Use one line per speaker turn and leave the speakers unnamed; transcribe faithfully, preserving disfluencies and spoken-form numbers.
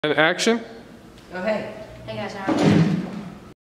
And action.
Oh, hey.
Hey guys, how are you?